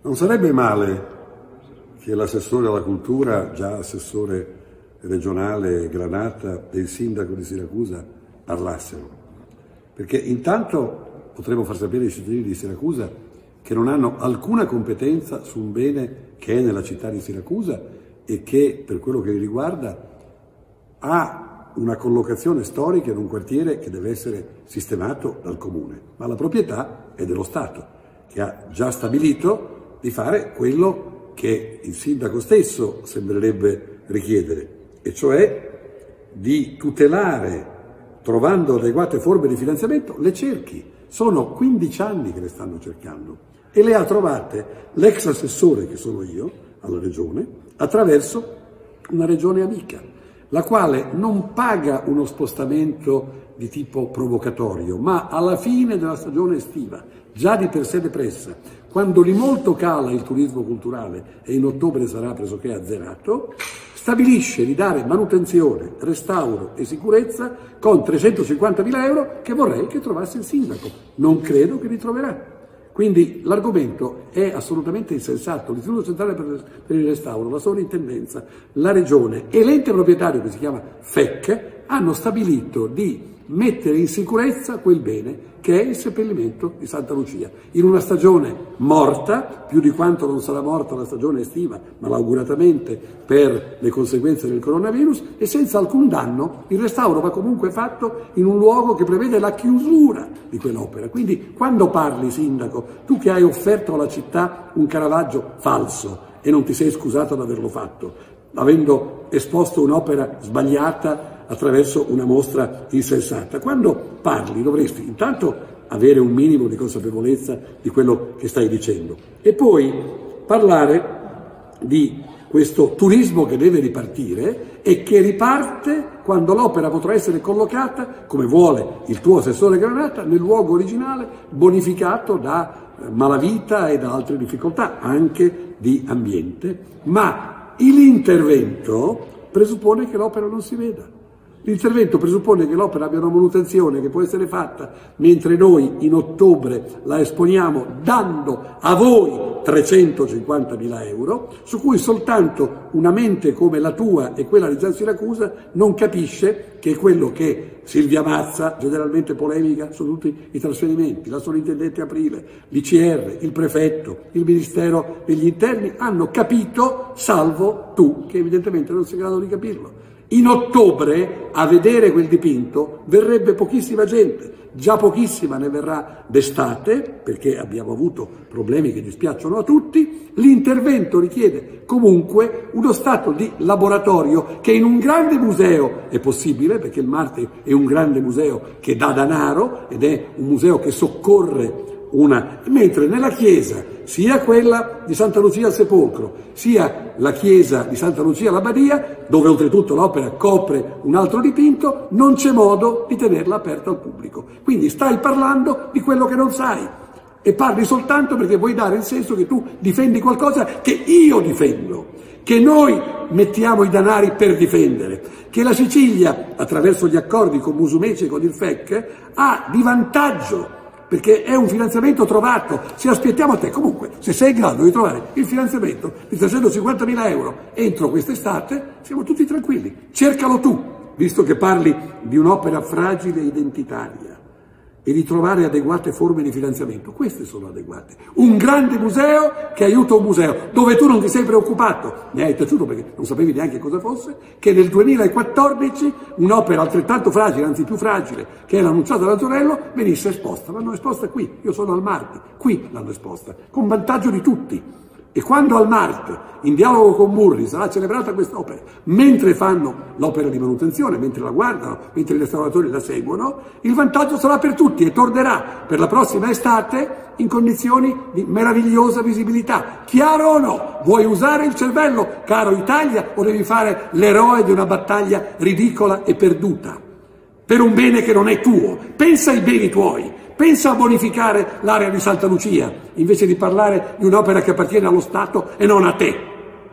Non sarebbe male che l'assessore alla cultura, già assessore regionale Granata, e il sindaco di Siracusa parlassero, perché intanto potremo far sapere ai cittadini di Siracusa che non hanno alcuna competenza su un bene che è nella città di Siracusa e che, per quello che li riguarda, ha una collocazione storica in un quartiere che deve essere sistemato dal comune, ma la proprietà è dello Stato, che ha già stabilito di fare quello che il sindaco stesso sembrerebbe richiedere, e cioè di tutelare, trovando adeguate forme di finanziamento, le cerchi. Sono 15 anni che le stanno cercando e le ha trovate l'ex assessore, che sono io, alla regione, attraverso una regione amica, la quale non paga uno spostamento di tipo provocatorio, ma alla fine della stagione estiva, già di per sé depressa, quando di molto cala il turismo culturale e in ottobre sarà pressoché azzerato, stabilisce di dare manutenzione, restauro e sicurezza con 350.000 euro che vorrei che trovasse il sindaco. Non credo che li troverà. Quindi l'argomento è assolutamente insensato. L'Istituto Centrale per il Restauro, la Sovrintendenza, la Regione e l'ente proprietario, che si chiama FEC, hanno stabilito di mettere in sicurezza quel bene che è il seppellimento di Santa Lucia, in una stagione morta, più di quanto non sarà morta la stagione estiva, malauguratamente per le conseguenze del coronavirus, e senza alcun danno. Il restauro va comunque fatto in un luogo che prevede la chiusura di quell'opera. Quindi quando parli, sindaco, tu che hai offerto alla città un Caravaggio falso e non ti sei scusato di averlo fatto, avendo esposto un'opera sbagliata attraverso una mostra insensata, quando parli dovresti intanto avere un minimo di consapevolezza di quello che stai dicendo e poi parlare di questo turismo che deve ripartire e che riparte quando l'opera potrà essere collocata, come vuole il tuo assessore Granata, nel luogo originale bonificato da malavita e da altre difficoltà, anche di ambiente, ma l'intervento presuppone che l'opera non si veda. L'intervento presuppone che l'opera abbia una manutenzione che può essere fatta mentre noi in ottobre la esponiamo dando a voi 350.000 euro, su cui soltanto una mente come la tua e quella di Gian Siracusa non capisce che è quello che Silvia Mazza, generalmente polemica su tutti i trasferimenti, la sovrintendente Aprile, l'ICR, il prefetto, il Ministero degli Interni hanno capito, salvo tu che evidentemente non sei in grado di capirlo. In ottobre a vedere quel dipinto verrebbe pochissima gente, già pochissima ne verrà d'estate, perché abbiamo avuto problemi che dispiacciono a tutti. L'intervento richiede comunque uno stato di laboratorio che in un grande museo è possibile, perché il Marte è un grande museo che dà denaro ed è un museo che soccorre mentre nella chiesa, sia quella di Santa Lucia al Sepolcro, sia la chiesa di Santa Lucia all'Abbadia, dove oltretutto l'opera copre un altro dipinto, non c'è modo di tenerla aperta al pubblico. Quindi stai parlando di quello che non sai e parli soltanto perché vuoi dare il senso che tu difendi qualcosa che io difendo, che noi mettiamo i danari per difendere, che la Sicilia, attraverso gli accordi con Musumeci e con il FEC, ha di vantaggio, perché è un finanziamento trovato. Se aspettiamo a te, comunque, se sei in grado di trovare il finanziamento di 350.000 euro entro quest'estate, siamo tutti tranquilli. Cercalo tu, visto che parli di un'opera fragile e identitaria, e di trovare adeguate forme di finanziamento. Queste sono adeguate. Un grande museo che aiuta un museo, dove tu non ti sei preoccupato, ne hai taciuto perché non sapevi neanche cosa fosse, che nel 2014 un'opera altrettanto fragile, anzi più fragile, che era annunciata da Zorello, venisse esposta. L'hanno esposta qui, io sono al Marte, qui l'hanno esposta, con vantaggio di tutti. E quando al Marte, in dialogo con Murri, sarà celebrata quest'opera, mentre fanno l'opera di manutenzione, mentre la guardano, mentre i restauratori la seguono, il vantaggio sarà per tutti e tornerà per la prossima estate in condizioni di meravigliosa visibilità. Chiaro o no? Vuoi usare il cervello, caro Italia, o devi fare l'eroe di una battaglia ridicola e perduta per un bene che non è tuo? Pensa ai beni tuoi. Pensa a bonificare l'area di Santa Lucia, invece di parlare di un'opera che appartiene allo Stato e non a te.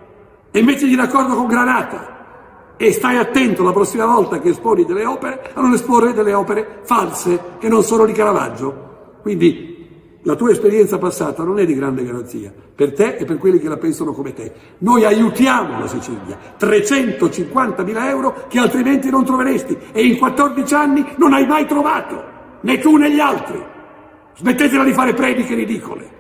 E mettiti d'accordo con Granata e stai attento la prossima volta che esponi delle opere a non esporre delle opere false che non sono di Caravaggio. Quindi la tua esperienza passata non è di grande garanzia per te e per quelli che la pensano come te. Noi aiutiamo la Sicilia, 350.000 euro che altrimenti non troveresti e in 14 anni non hai mai trovato, né tu né gli altri. Smettetela di fare prediche ridicole.